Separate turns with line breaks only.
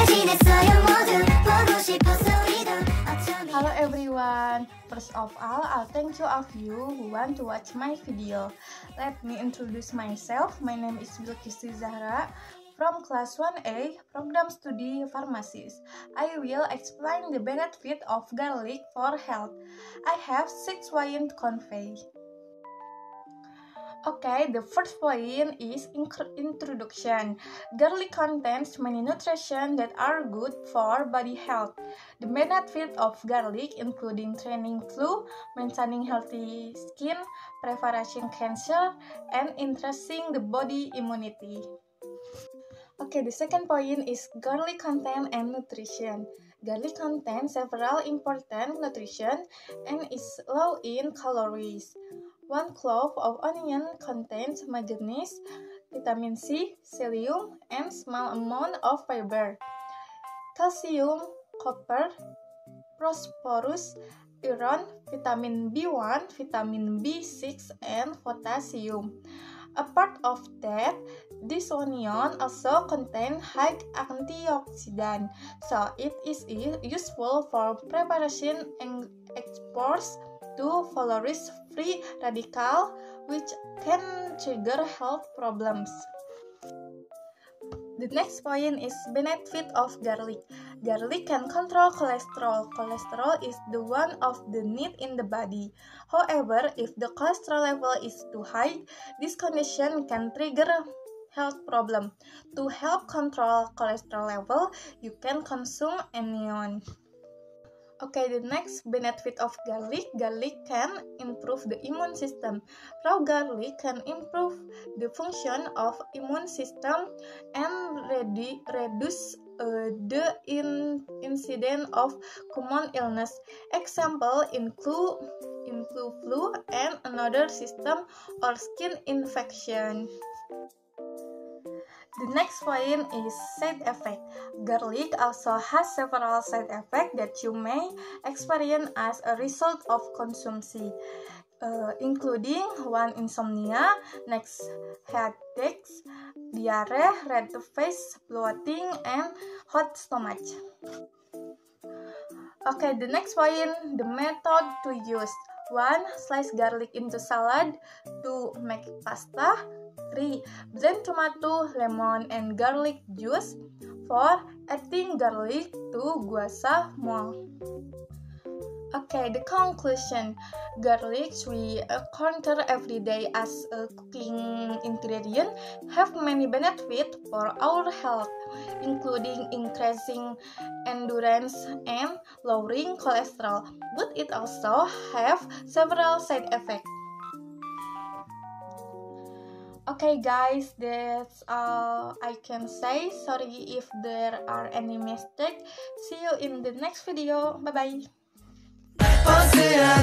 Hello everyone, first of all, I'll thank you of you who want to watch my video. Let me introduce myself. My name is Bilkisti Zahra from class 1A, program studi pharmacies. I will explain the benefit of garlic for health. I have 6 points to convey. Okay, the first point is introduction. Garlic contains many nutrition that are good for body health. The benefit of garlic including training flu, maintaining healthy skin, preventing cancer, and increasing the body immunity. Okay, the second point is garlic content and nutrition. Garlic contains several important nutrition and is low in calories. 1 clove of onion contains manganese, vitamin C, selenium, and small amount of fiber. Calcium, copper, phosphorus, iron, vitamin B1, vitamin B6, and potassium. Apart of that, this onion also contains high antioxidant, so it is useful for preparation and exposure to free radical, which can trigger health problems. The next point is benefit of garlic. Garlic can control cholesterol. Cholesterol is the one of the need in the body. However, if the cholesterol level is too high, this condition can trigger health problem. To help control cholesterol level, you can consume onion. Okay, the next benefit of garlic. Garlic can improve the immune system. Raw garlic can improve the function of immune system and reduce the incidence of common illness. Example include flu and another system or skin infection. The next point is side effect. Garlic also has several side effects that you may experience as a result of consumption, including 1 insomnia, next headaches, diarrhea, red face, bloating, and hot stomach. Okay, the next point, the method to use. 1. Slice garlic into salad. 2. Make pasta. 3. Blend tomato, lemon, and garlic juice. 4. Adding garlic to guasa more. Okay, the conclusion. Garlic we encounter every day as a cooking ingredient have many benefits for our health, including increasing endurance and lowering cholesterol, but it also have several side effects. Okay guys, that's all I can say. Sorry if there are any mistakes. See you in the next video. Bye bye.